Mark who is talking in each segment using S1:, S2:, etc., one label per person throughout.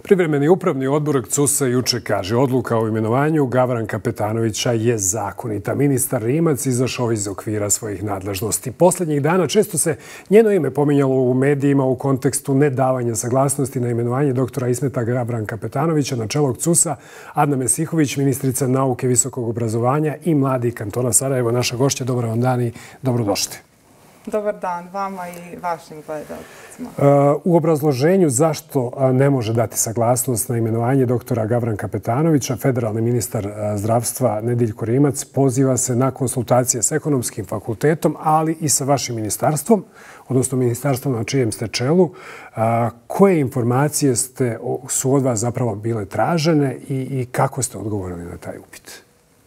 S1: Privremeni upravni odbor CUS-a juče kaže odluka o imenovanju Gavranka Petanovića je zakonita. Ministar Rimac izašao iz okvira svojih nadležnosti. Posljednjih dana često se njeno ime pominjalo u medijima u kontekstu nedavanja saglasnosti na imenovanje doktora Ismeta Gavranka Petanovića na čelo CUS-a. Adna Mesihović, ministrica nauke, visokog obrazovanja i mladih kantona Sarajevo, naša gošća. Dobar vam dan i dobrodošli.
S2: Dobar dan vama i vašim gledalcima.
S1: U obrazloženju zašto ne može dati saglasnost na imenovanje doktora Gavranka Petanovića, federalni ministar zdravstva Nediljko Rimac poziva se na konsultacije s ekonomskim fakultetom, ali i sa vašim ministarstvom, odnosno ministarstvom na čijem ste čelu. Koje informacije su od vas zapravo bile tražene i kako ste odgovorili na taj upit?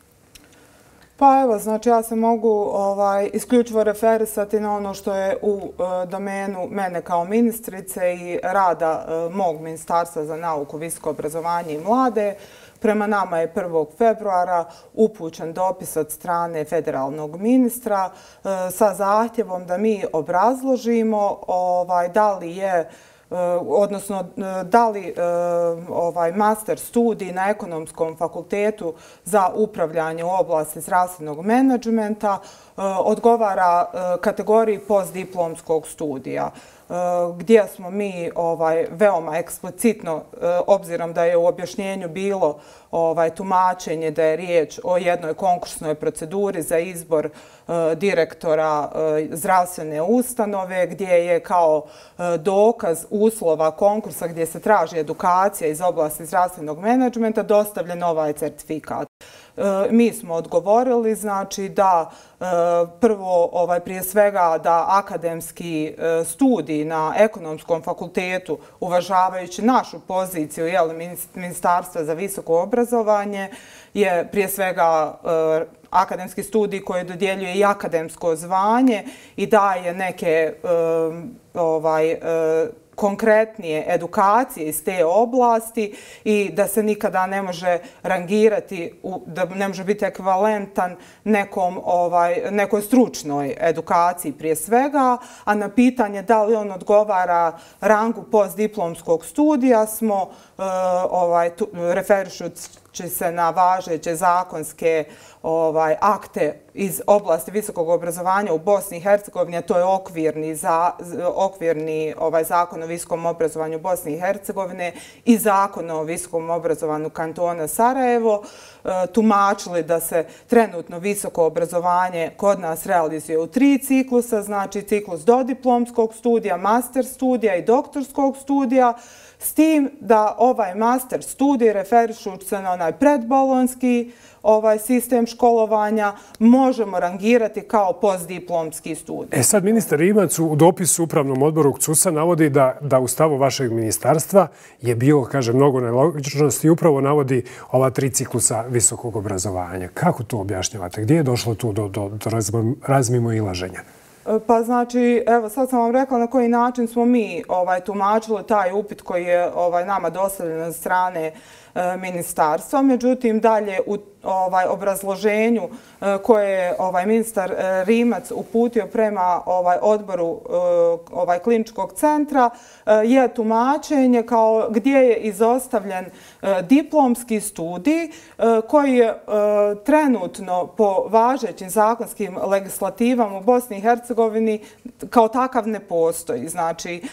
S2: Pa evo, znači ja se mogu isključivo referisati na ono što je u domenu mene kao ministrice i rada mog Ministarstva za nauku, visoko obrazovanje i mlade. Prema nama je 1. februara upućen dopis od strane federalnog ministra sa zahtjevom da mi obrazložimo da li je odnosno da li master studij na Ekonomskom fakultetu za upravljanje u oblasti zdravstvenog menadžmenta odgovara kategoriji postdiplomskog studija, gdje smo mi veoma eksplicitno, obzirom da je u objašnjenju bilo tumačenje da je riječ o jednoj konkursnoj proceduri za izbor direktora zdravstvene ustanove, gdje je kao dokaz uslova konkursa gdje se traži edukacija iz oblasti zdravstvenog menadžmenta dostavljen ovaj certifikat. Mi smo odgovorili, znači da prvo, prije svega, da akademski studij na Ekonomskom fakultetu, uvažavajući našu poziciju Ministarstva za visoko obrazovanje, je prije svega akademski studij koji dodjeljuje i akademsko zvanje i daje neke konkretnije edukacije iz te oblasti i da se nikada ne može rangirati, da ne može biti ekvivalentan nekoj stručnoj edukaciji prije svega, a na pitanje da li on odgovara rangu postdiplomskog studija smo referišući se na važeće zakonske akte iz oblasti visokog obrazovanja u Bosni i Hercegovini, a to je okvirni zakon o visokom obrazovanju Bosne i Hercegovine i zakon o visokom obrazovanju kantona Sarajevo, tumačili da se trenutno visoko obrazovanje kod nas realizuje u 3 ciklusa, znači ciklus dodiplomskog studija, master studija i doktorskog studija, s tim da ovaj master studij, referišući se na onaj predbolonjski sistem školovanja, možemo rangirati kao postdiplomski studij.
S1: Sad ministar Rimac u dopisu Upravnom odboru CUS-a navodi da u stavu vašeg ministarstva je bilo, kaže, mnogo nelogičnosti i upravo navodi ova 3 ciklusa visokog obrazovanja. Kako to objašnjavate? Gdje je došlo tu do razmimoilaženja?
S2: Pa znači, evo sad sam vam rekla na koji način smo mi tumačili taj upit koji je nama dostavljen od strane ministarstva. Međutim, dalje u obrazloženju koje je ministar Rimac uputio prema odboru kliničkog centra je tumačenje kao gdje je izostavljen diplomski studij koji je trenutno po važećim zakonskim legislativama u Bosni i Hercegovini kao takav ne postoji. Znači,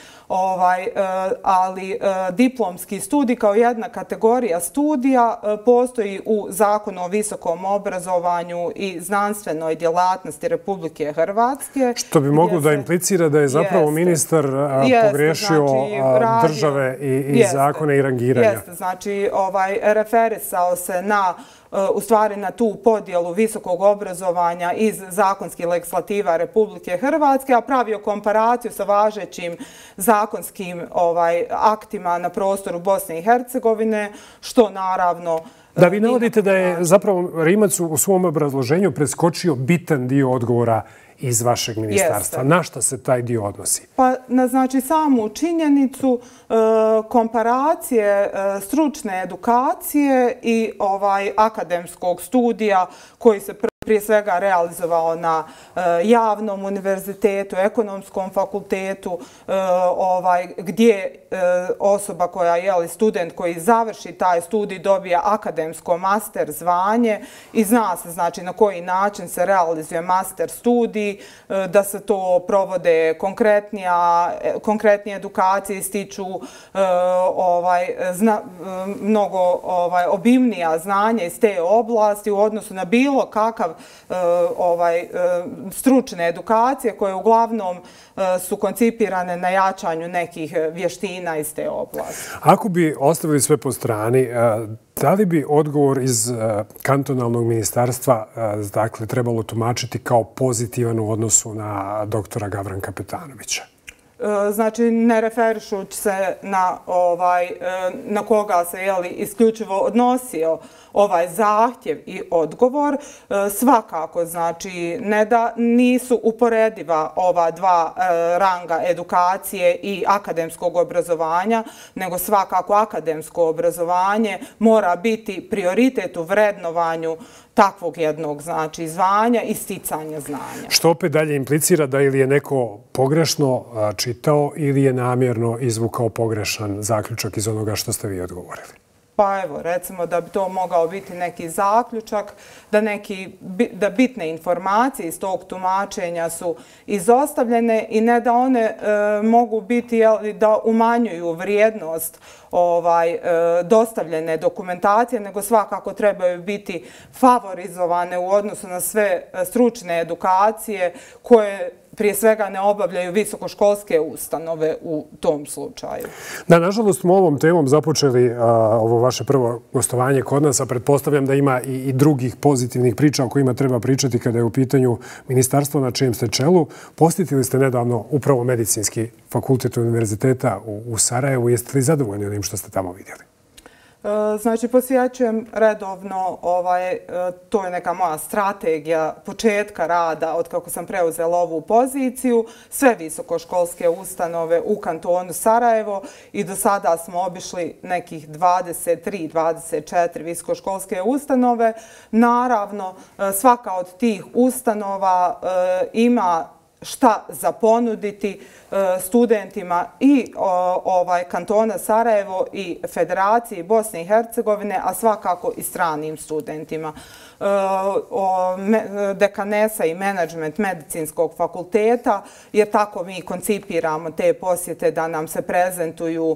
S2: ali diplomski studij kao jedna kategorija studija postoji u Zakonu o visokom obrazovanju i znanstvenoj djelatnosti Republike Hrvatske.
S1: Što bi moglo da implicira da je zapravo ministar pogriješio države i zakone i rangiranja.
S2: Jeste, znači referisao se u stvari na tu podjelu visokog obrazovanja iz zakonskih legislativa Republike Hrvatske, a pravio komparaciju sa važećim zakonskim aktima na prostoru Bosne i Hercegovine, što naravno...
S1: Da, vi navodite da je zapravo Rimac u svom obrazloženju preskočio bitan dio odgovora iz vašeg ministarstva. Na šta se taj dio odnosi?
S2: Pa na znači samu činjenicu komparacije stručne edukacije i akademskog studija koji se prije svega realizovao na javnom univerzitetu, ekonomskom fakultetu, gdje osoba koja je student koji završi taj studij dobija akademsko master zvanje i zna se znači na koji način se realizuje master studij, da se to provode konkretnije edukacije, stiču mnogo obimnija znanja iz te oblasti u odnosu na bilo kakav stručne edukacije koje uglavnom su koncipirane na jačanju nekih vještina iz te oblasti.
S1: Ako bi ostavili sve po strani, da li bi odgovor iz kantonalnog ministarstva dakle, trebalo tumačiti kao pozitivan u odnosu na doktora Gavranka Petanovića?
S2: Znači, ne referišući se na koga se isključivo odnosio ovaj zahtjev i odgovor, svakako, znači, ne da nisu uporediva ova dva ranga edukacije i akademskog obrazovanja, nego svakako akademsko obrazovanje mora biti prioritet u vrednovanju takvog jednog znači zvanja i sticanja znanja.
S1: Što opet dalje implicira da ili je neko pogrešno čitao ili je namjerno izvukao pogrešan zaključak iz onoga što ste vi odgovorili?
S2: Pa evo, recimo da bi to mogao biti neki zaključak, da bitne informacije iz tog tumačenja su izostavljene i ne da one mogu biti da umanjuju vrijednost dostavljene dokumentacije, nego svakako trebaju biti favorizovane u odnosu na sve stručne edukacije koje prije svega ne obavljaju visokoškolske ustanove u tom slučaju.
S1: Da, nažalost, smo ovom temom započeli ovo vaše prvo gostovanje kod nas, a pretpostavljam da ima i drugih pozitivnih priča o kojima treba pričati kada je u pitanju ministarstvo na čijem ste čelu. Posjetili ste nedavno upravo Medicinski fakultet univerziteta u Sarajevu. Jeste li zadovoljni onim što ste tamo vidjeli?
S2: Znači, posjećujem redovno, to je neka moja strategija početka rada od kako sam preuzela ovu poziciju, sve visokoškolske ustanove u kantonu Sarajevo i do sada smo obišli nekih 23-24 visokoškolske ustanove. Naravno, svaka od tih ustanova ima šta za ponuditi studentima i kantona Sarajevo i Federacije Bosne i Hercegovine, a svakako i stranim studentima. Dekanesa i menadžment Medicinskog fakulteta, jer tako mi koncipiramo te posjete da nam se prezentuju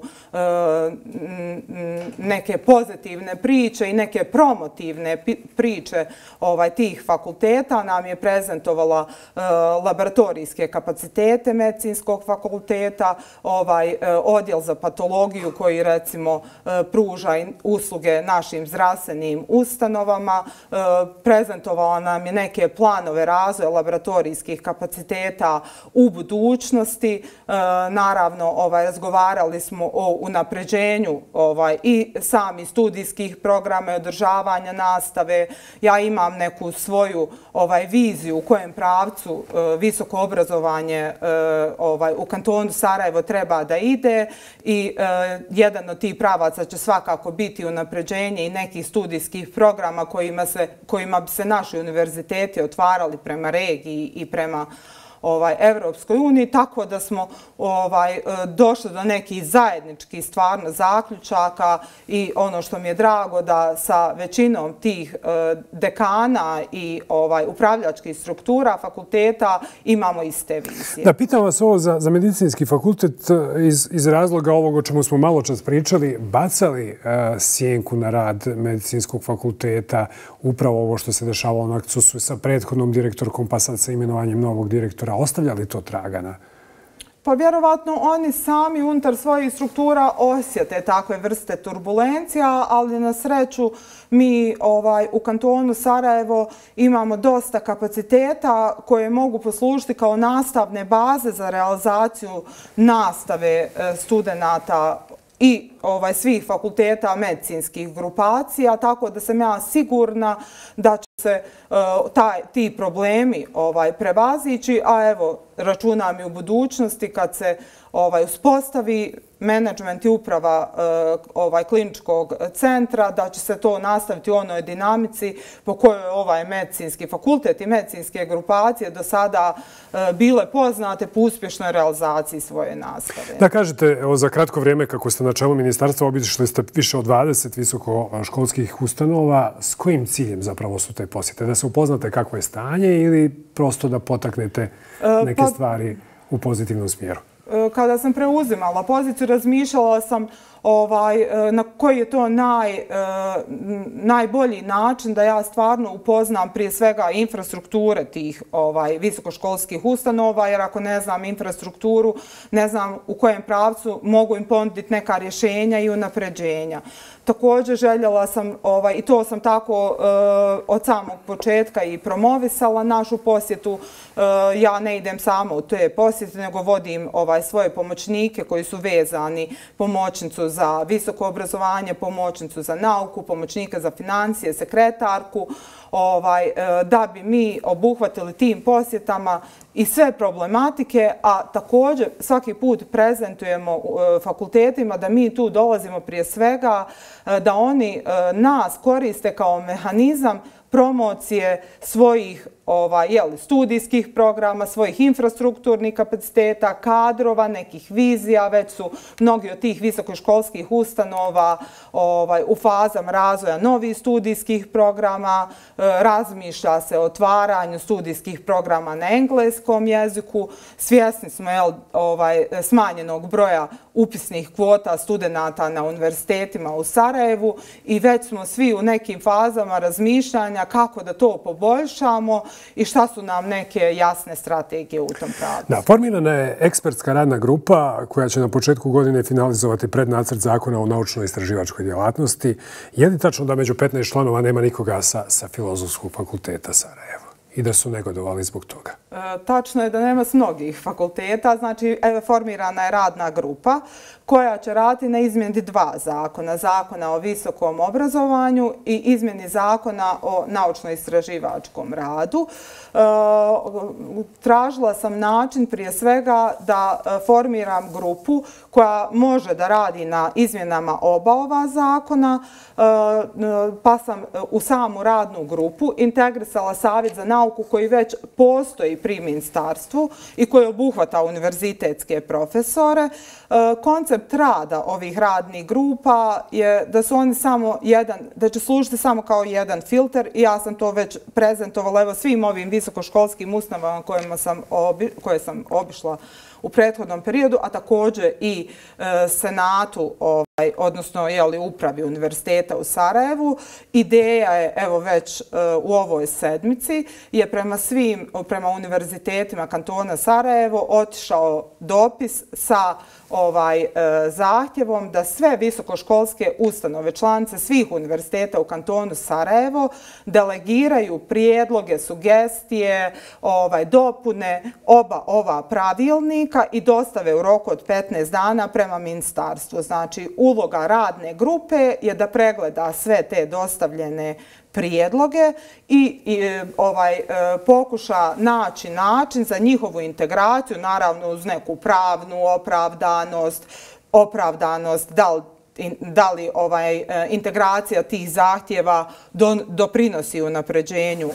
S2: neke pozitivne priče i neke promotivne priče tih fakulteta. Nam je prezentovala laboratorijske kapacitete Medicinskog fakulteta, odjel za patologiju koji recimo pruža usluge našim zdravstvenim ustanovama, prezentovala nam je neke planove razvoja laboratorijskih kapaciteta u budućnosti. Naravno, razgovarali smo o unapređenju i samih studijskih programa i održavanja nastave. Ja imam neku svoju viziju u kojem pravcu visoko obrazovanje u kantonu Sarajevo treba da ide i jedan od tih pravaca će svakako biti unapređenje i nekih studijskih programa kojima bi se naši univerziteti otvarali prema regiji i prema Evropskoj uniji, tako da smo došli do nekih zajedničkih stvarno zaključaka i ono što mi je drago da sa većinom tih dekana i upravljačkih struktura fakulteta imamo iste vizije.
S1: Da, pitam vas ovo za Medicinski fakultet iz razloga ovog o čemu smo malo čas pričali, bacali sjenku na rad Medicinskog fakulteta, upravo ovo što se dešavalo na Akcusu sa prethodnom direktorkom pa sad sa imenovanjem novog direktora. Ostavlja li to tragana?
S2: Pa vjerovatno oni sami unutar svojih struktura osjete takve vrste turbulencija, ali na sreću mi u kantonu Sarajevo imamo dosta kapaciteta koje mogu poslužiti kao nastavne baze za realizaciju nastave studenata i svih fakulteta medicinskih grupacija, tako da sam ja sigurna da će se ti problemi prevazići, a evo, računam i u budućnosti kad se uspostavi menadžment i uprava kliničkog centra, da će se to nastaviti u onoj dinamici po kojoj ovaj medicinski fakultet i medicinske grupacije do sada bile poznate po uspješnoj realizaciji svoje nastave.
S1: Da kažete, za kratko vrijeme kako ste na čelu ministarstva, obišli ste više od 20 visokoškolskih ustanova. S kojim ciljem zapravo su te posjete? Da se upoznate kakvo je stanje ili prosto da potaknete neke stvari u pozitivnom smjeru?
S2: Kada sam preuzimala poziciju, razmišljala sam na koji je to najbolji način da ja stvarno upoznam prije svega infrastrukture tih visokoškolskih ustanova, jer ako ne znam infrastrukturu, ne znam u kojem pravcu mogu im ponuditi neka rješenja i unapređenja. Također željela sam, i to sam tako od samog početka i promovisala našu posjetu, ja ne idem samo u te posjete, nego vodim svoje pomoćnike koji su vezani, pomoćnicu za visoko obrazovanje, pomoćnicu za nauku, pomoćnika za financije, sekretarku, da bi mi obuhvatili tim posjetama i sve problematike, a također svaki put prezentujemo fakultetima da mi tu dolazimo prije svega da oni nas koriste kao mehanizam promocije svojih studijskih programa, svojih infrastrukturnih kapaciteta, kadrova, nekih vizija. Već su mnogi od tih visokoškolskih ustanova u fazama razvoja novih studijskih programa. Razmišlja se o otvaranju studijskih programa na engleskom jeziku. Svjesni smo smanjenog broja upisnih kvota studenata na univerzitetima u Sarajevu i već smo svi u nekim fazama razmišljanja kako da to poboljšamo i šta su nam neke jasne strategije u tom pravcu.
S1: Da, formirana je ekspertska radna grupa koja će na početku godine finalizovati prednacrt zakona o naučno-istraživačkoj djelatnosti. Je li tačno da među 15 članova nema nikoga sa Filozofskog fakulteta Sarajevo i da su negodovali zbog toga?
S2: Tačno je da nema s mnogih fakulteta. Znači, formirana je radna grupa koja će raditi na izmjeni 2 zakona. Zakona o visokom obrazovanju i izmjeni zakona o naučno-istraživačkom radu. Tražila sam način prije svega da formiram grupu koja može da radi na izmjenama oba ova zakona, pa sam u samu radnu grupu integrisala Savjet za nauku koji već postoji pri ministarstvu i koji obuhvata univerzitetske profesore. Koncept rada ovih radnih grupa je da su oni da će služiti samo kao jedan filter i ja sam to već prezentovala svim ovim visokoškolskim ustanovama koje sam obišla u prethodnom periodu, a također i Senatu, odnosno upravi univerziteta u Sarajevu. Ideja je, evo već u ovoj sedmici, je prema univerzitetima kantona Sarajevo otišao dopis sa zahtjevom da sve visokoškolske ustanove, članice svih univerziteta u kantonu Sarajevo delegiraju prijedloge, sugestije, dopune oba ova pravilnika i dostave u roku od 15 dana prema ministarstvu. Znači, uloga radne grupe je da pregleda sve te dostavljene prijedloge i pokuša naći način za njihovu integraciju, naravno uz neku pravnu opravdanost, da li integracija tih zahtjeva doprinosi unapređenju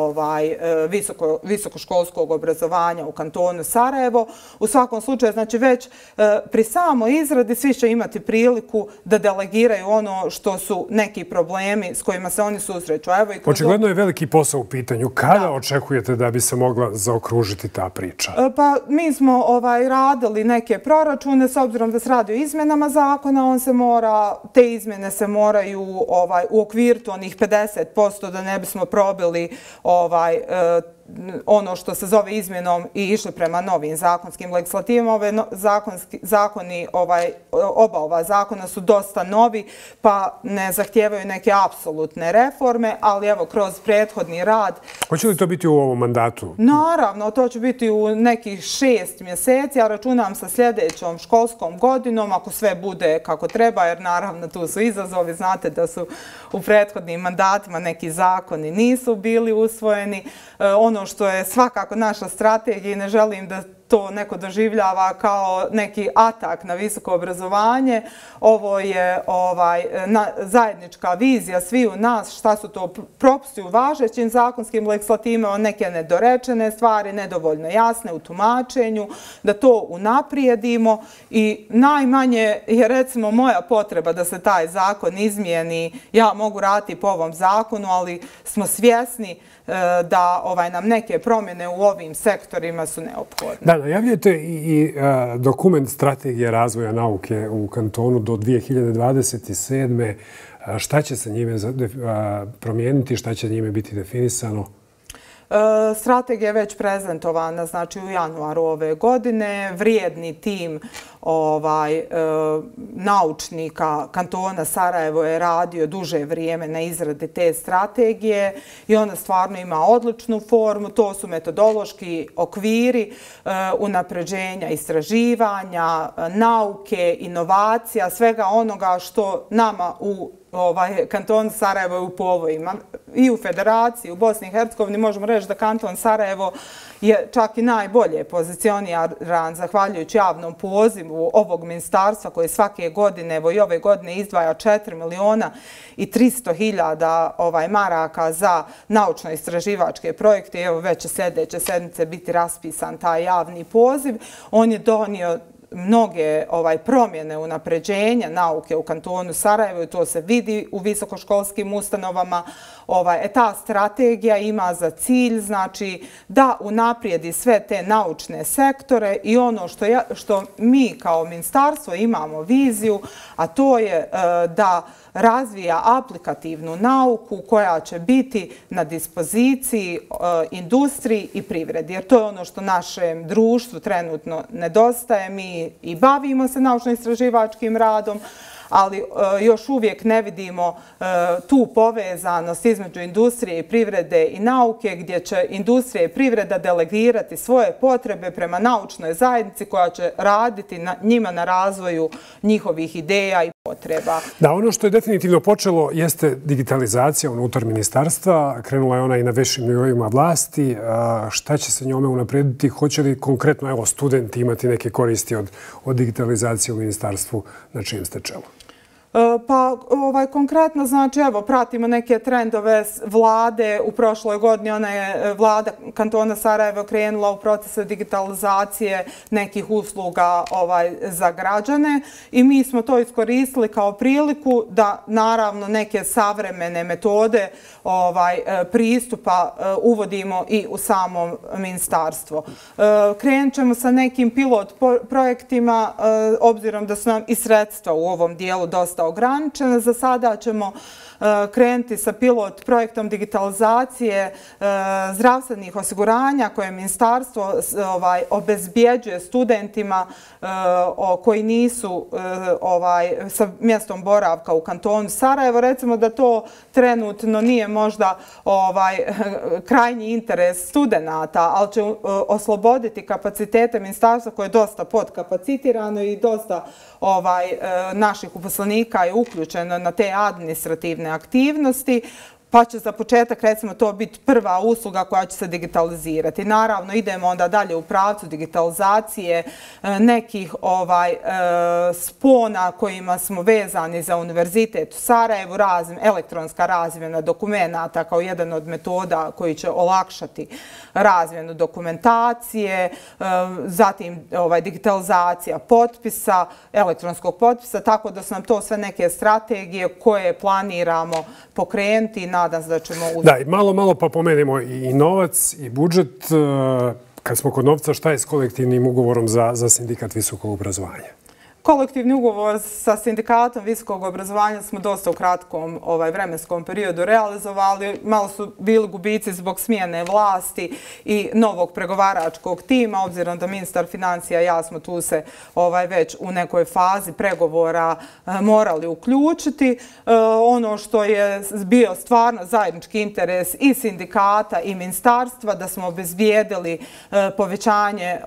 S2: visokoškolskog obrazovanja u kantonu Sarajevo. U svakom slučaju, znači već pri samoj izradi svi će imati priliku da delegiraju ono što su neki problemi s kojima se oni susreću.
S1: Očigledno je veliki posao u pitanju. Kada očekujete da bi se mogla zaokružiti ta priča?
S2: Pa mi smo radili neke proračune, s obzirom da se radi o izmjenama zakona, te izmjene se moraju uokviriti onih 50% da ne bismo probili ono što se zove izmjenom i išli prema novim zakonskim legislativama. Ove zakoni, oba ova zakona su dosta novi, pa ne zahtijevaju neke apsolutne reforme, ali evo, kroz prethodni rad...
S1: Hoće li to biti u ovom mandatu?
S2: Naravno, to će biti u nekih 6 mjeseci. Ja računam sa sljedećom školskom godinom, ako sve bude kako treba, jer naravno tu su izazovi. Znate da su u prethodnim mandatima neki zakoni nisu bili usvojeni. Ono što je svakako naša strategija i ne želim da to neko doživljava kao neki atak na visoko obrazovanje. Ovo je zajednička vizija svi u nas, šta su to propusti u važećim zakonskim legislativama, neke nedorečene stvari, nedovoljno jasne u tumačenju, da to unaprijedimo i najmanje je recimo moja potreba da se taj zakon izmijeni. Ja mogu raditi po ovom zakonu, ali smo svjesni da nam neke promjene u ovim sektorima su neophodne.
S1: Da, najavljujete i dokument strategije razvoja nauke u kantonu do 2027. Šta će se njime promijeniti, šta će njime biti definisano?
S2: Strategija je već prezentovana, znači u januaru ove godine. Vrijedni tim naučnika kantona Sarajevo je radio duže vrijeme na izradi te strategije i ona stvarno ima odličnu formu. To su metodološki okviri unapređenja istraživanja, nauke, inovacija, svega onoga što nama u kanton Sarajevo je u povojima. I u Federaciji, u Bosni i Hercegovini možemo reći da kanton Sarajevo je čak i najbolje pozicioniran zahvaljujući javnom pozivu ovog ministarstva koje svake godine, evo i ove godine, izdvaja 4.300.000 maraka za naučno-istraživačke projekte. Evo već će sljedeće sedmice biti raspisan taj javni poziv. On je donio mnoge promjene unapređenja nauke u kantonu Sarajevo i to se vidi u visokoškolskim ustanovama. Ta strategija ima za cilj da unaprijedi sve te naučne sektore i ono što mi kao ministarstvo imamo viziju, a to je da razvija aplikativnu nauku koja će biti na dispoziciji industriji i privredi. Jer to je ono što našem društvu trenutno nedostaje. Mi i bavimo se naučno-istraživačkim radom, ali još uvijek ne vidimo tu povezanost između industrije i privrede i nauke, gdje će industrija i privreda delegirati svoje potrebe prema naučnoj zajednici koja će raditi njima na razvoju njihovih ideja i potreba.
S1: Da, ono što je definitivno počelo jeste digitalizacija unutar ministarstva. Krenula je ona i na višim nivoima vlasti. Šta će se njome unaprijediti? Hoće li konkretno studenti imati neke koristi od digitalizacije u ministarstvu na čijem ste čelu?
S2: Pa konkretno, znači, evo, pratimo neke trendove vlade. U prošloj godini ona je vlada kantona Sarajevo krenula u procese digitalizacije nekih usluga za građane i mi smo to iskoristili kao priliku da naravno neke savremene metode pristupa uvodimo i u samo ministarstvo. Krenut ćemo sa nekim pilot projektima, obzirom da su nam i sredstva u ovom dijelu dosta ograničene. Za sada ćemo krenuti sa pilot projektom digitalizacije zdravstvenih osiguranja koje ministarstvo obezbjeđuje studentima koji nisu sa mjestom boravka u kantonu Sarajevo. Recimo da to trenutno nije možda krajnji interes studenata, ali će osloboditi kapacitete ministarstva koje je dosta podkapacitirano i dosta naših uposlenika je uključeno na te administrativne aktivnosti, pa će za početak, recimo, to biti prva usluga koja će se digitalizirati. Naravno, idemo onda dalje u pravcu digitalizacije nekih spona kojima smo vezani za Univerzitet u Sarajevu, elektronska razmjena dokumenata kao jedan od metoda koji će olakšati razmjenu dokumentacije, zatim digitalizacija potpisa, elektronskog potpisa, tako da su nam to sve neke strategije koje planiramo pokrenuti i nadam se da ćemo uspjeti.
S1: Da, i malo pa pomenemo i novac i budžet. Kad smo kod novca, šta je s kolektivnim ugovorom za sindikat visokog obrazovanja?
S2: Kolektivni ugovor sa sindikatom visokog obrazovanja smo dosta u kratkom vremenskom periodu realizovali. Malo su bili gubici zbog smjene vlasti i novog pregovaračkog tima, obzirom da ministar financija i ja smo tu se već u nekoj fazi pregovora morali uključiti. Ono što je bio stvarno zajednički interes i sindikata i ministarstva, da smo obezbijedili povećanje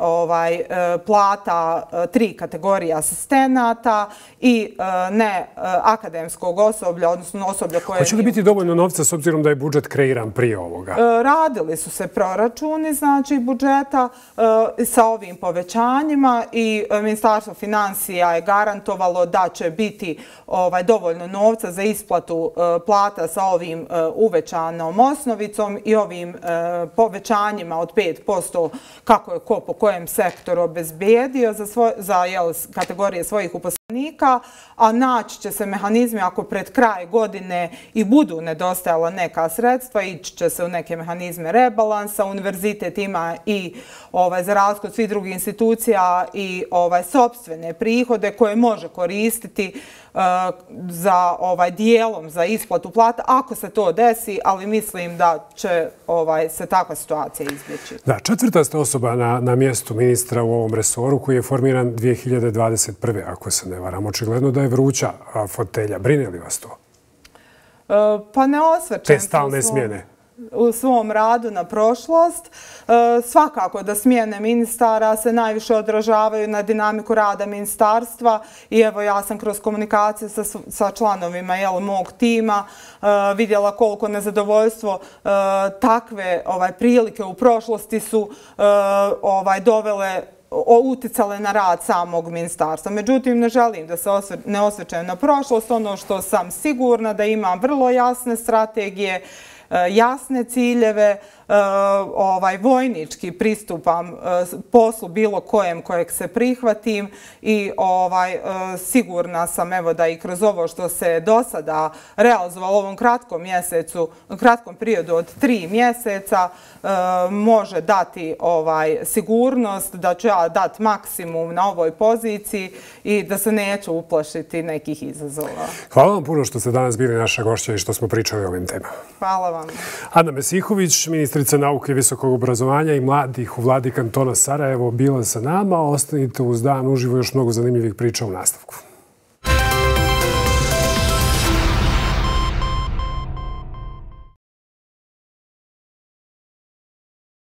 S2: plata 3 kategorije asistenata i ne akademskog osoblja, odnosno osoblja koje...
S1: Hoće li biti dovoljno novca s obzirom da je budžet kreiran prije ovoga?
S2: Radili su se proračuni, znači, budžeta sa ovim povećanjima i Ministarstvo financija je garantovalo da će biti dovoljno novca za isplatu plata sa ovim uvećanom osnovicom i ovim povećanjima od 5% kako je ko po kojem sektoru obezbijedio za kategorije svojih uposlenika, a naći će se mehanizmi ako pred kraj godine i budu nedostajala neka sredstva, ići će se u neke mehanizme rebalansa. Univerzitet ima i za razliku od svih drugih institucija i sopstvene prihode koje može koristiti za dijelom za isplatu plata, ako se to desi, ali mislim da će se takva situacija izbjeći.
S1: Da, 4. ste osoba na mjestu ministra u ovom resoru koji je formiran 2021. ako se ne varam. Očigledno da je vruća fotelja. Brine li vas to?
S2: Pa ne osvrćem
S1: te stalne smjene
S2: u svom radu na prošlost. Svakako da smjene ministara se najviše odražavaju na dinamiku rada ministarstva i evo ja sam kroz komunikaciju sa članovima mog tima vidjela koliko nezadovoljstvo takve prilike u prošlosti su dovele uticale na rad samog ministarstva. Međutim, ne želim da se ne osvrćem na prošlost. Ono što sam sigurna da imam vrlo jasne strategije, jasne ciljeve, vojnički pristupam poslu bilo kojeg se prihvatim i sigurna sam da i kroz ovo što se do sada realizovalo u ovom kratkom periodu od 3 mjeseca može dati sigurnost da ću ja dati maksimum na ovoj poziciji i da se neću uplašiti nekih izazova.
S1: Hvala vam puno što ste danas bili naša gošća i što smo pričali o ovim temama.
S2: Hvala vam.
S1: Ana Mesihović, ministrica nauke i visokog obrazovanja i mladih u vladi kantona Sarajevo, bila sa nama. Ostanite uz Dan uživo, još mnogo zanimljivih priča u nastavku.